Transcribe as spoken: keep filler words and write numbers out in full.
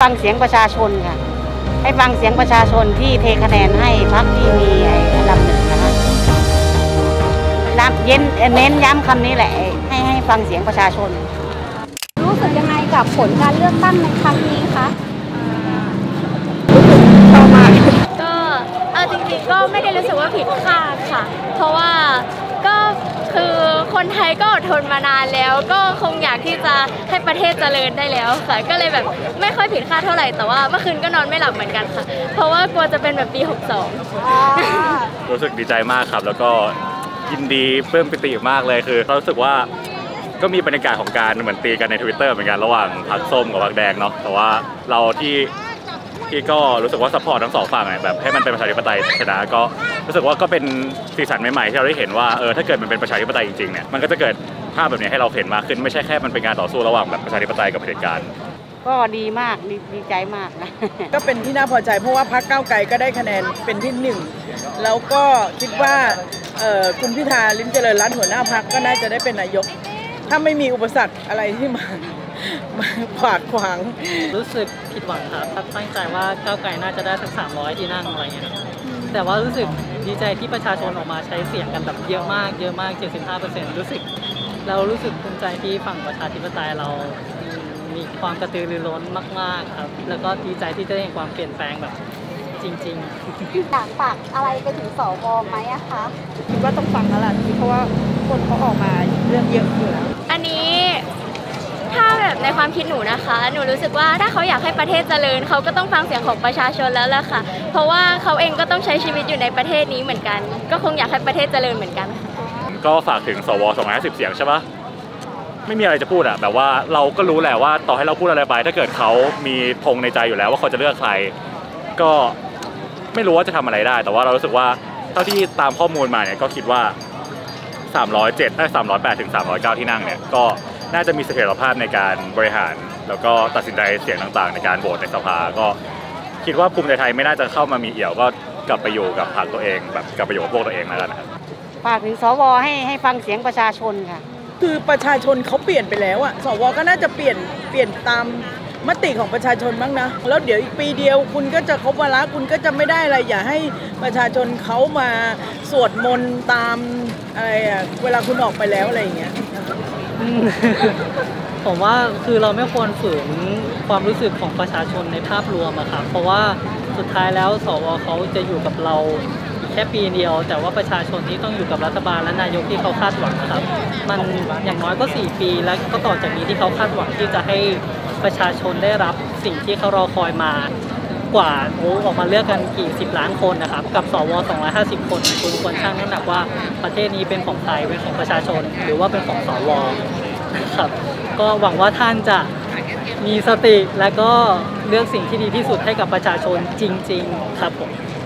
ฟังเสียงประชาชนค่ะให้ฟังเสียงประชาชนที่เทคะแนนให้พรรคที่มีอันดับหนึ่งนะคะเย็นเน้นย้ำคำนี้แหละให้ให้ฟังเสียงประชาชนรู้สึกยังไงกับผลการเลือกตั้งในครั้งนี้คะชอบมากก็เอาจริงๆก็ไม่ได้รู้สึกว่าผิดคาดค่ะเพราะว่าก็คือคนไทยก็อดทนมานานแล้วก็คงอยากที่จะให้ประเทศเจริญได้แล้วค่ะก็เลยแบบไม่ค่อยผิดคาดเท่าไหร่แต่ว่าเมื่อคืนก็นอนไม่หลับเหมือนกันค่ะเพราะว่ากลัวจะเป็นแบบปีหกสองรู้สึกดีใจมากครับแล้วก็ยินดีเพิ่มปิติมากเลยคือเรารู้สึกว่าก็มีบรรยากาศของการเหมือนตีกันใน ทวิตเตอร์ เหมือนกันระหว่างพรรคส้มกับพรรคแดงเนาะแต่ว่าเราที่ที่ก็รู้สึกว่าซัพพอร์ตทั้งสองฝั่งแบบให้มันเป็นประชาธิปไตยชนะก็รู้สึกว่าก็เป็นสีสันใหม่ๆที่เราได้เห็นว่าเออถ้าเกิดมันเป็นประชาธิปไตยจริงๆเนี่ยมันก็จะเกิดภาพแบบนี้ให้เราเห็นมากขึ้นไม่ใช่แค่มันเป็นการต่อสู้ระหว่างแบบประชาธิปไตยกับเผด็จการก็ดีมากดีดีใจมากนะก็เป็นที่น่าพอใจเพราะว่าพรรคก้าวไกลก็ได้คะแนนเป็นที่หนึ่งแล้วก็คิดว่าคุณพิธาลิ้มเจริญรัตน์หัวหน้าพรรคก็น่าจะได้เป็นนายกถ้าไม่มีอุปสรรคอะไรที่มามาขวางขวางรู้สึกผิดหวังครับตั้งใจว่าก้าวไกลน่าจะได้สักสามร้อยที่นั่งอะไรเงี้ยแต่ว่ารู้สึกดีใจที่ประชาชนออกมาใช้เสียงกันแบบเยอะมากเยอะมาก เจ็ดสิบห้าเปอร์เซ็นต์ รู้สึกเรารู้สึกภูมิใจที่ฝั่งประชาธิปไตยเรามีความกระตือรือร้นมากๆครับแล้วก็ดีใจที่จะได้เห็นความเปลี่ยนแปลงแบบจริงๆอยากฝากอะไรไปถึงสวไหมอะคะคิดว่าต้องฟังแล้วล่ะเพราะว่าคนเขาออกมาเรื่องเยอะอยู่แล้วอันนี้ถ้าแบบในความคิดหนูนะคะหนูรู้สึกว่าถ้าเขาอยากให้ประเทศเจริญเขาก็ต้องฟังเสียงของประชาชนแล้วล่ะค่ะเพราะว่าเขาเองก็ต้องใช้ชีวิตอยู่ในประเทศนี้เหมือนกันก็คงอยากให้ประเทศเจริญเหมือนกันก็ฝากถึงสวสองร้อยห้าสิบเสียงใช่ปะไม่มีอะไรจะพูดอะแบบว่าเราก็รู้แหละว่าต่อให้เราพูดอะไรไปถ้าเกิดเขามีธงในใจอยู่แล้วว่าเขาจะเลือกใครก็ไม่รู้ว่าจะทำอะไรได้แต่ว่าเรารู้สึกว่าเท่าที่ตามข้อมูลมาเนี่ยก็คิดว่าสามร้อยเจ็ดได้สามร้อยแปดถึงสามร้อยเก้าที่นั่งเนี่ยก็น่าจะมีเสถียรภาพในการบริหารแล้วก็ตัดสินใจเสียงต่างๆในการโหวตในสภาก็คิดว่าภูมิใจไทยไม่น่าจะเข้ามามีเอี่ยวก็กลับไปอยู่กับพรรคตัวเองแบบกลับไปอยู่กับพวกตัวเองแล้วนะครับฝากถึงสวให้ให้ฟังเสียงประชาชนค่ะคือประชาชนเขาเปลี่ยนไปแล้วอะสวก็น่าจะเปลี่ยนเปลี่ยนตามมติของประชาชนบ้างนะแล้วเดี๋ยวอีกปีเดียวคุณก็จะครบวาระคุณก็จะไม่ได้อะไรอย่าให้ประชาชนเขามาสวดมนต์ตามอะไรอะเวลาคุณออกไปแล้วอะไรอย่างเงี้ยผมว่าคือเราไม่ควรฝืนความรู้สึกของประชาชนในภาพรวมอะครับเพราะว่าสุดท้ายแล้วสวเขาจะอยู่กับเราแค่ปีเดียวแต่ว่าประชาชนที่ต้องอยู่กับรัฐบาลและนายกที่เขาคาดหวังนะครับมันอย่างน้อยก็สี่ปีแล้วก็ต่อจากนี้ที่เขาคาดหวังที่จะให้ประชาชนได้รับสิ่งที่เขารอคอยมากว่าโอ้ออกมาเลือกกันกี่สิบล้านคนนะครับกับสวสองร้อยห้าสิบคนคุณควรชั่งน้ำหนักว่าประเทศนี้เป็นของใครเป็นของประชาชนหรือว่าเป็นของสวครับก็หวังว่าท่านจะมีสติและก็เลือกสิ่งที่ดีที่สุดให้กับประชาชนจริงๆครับผม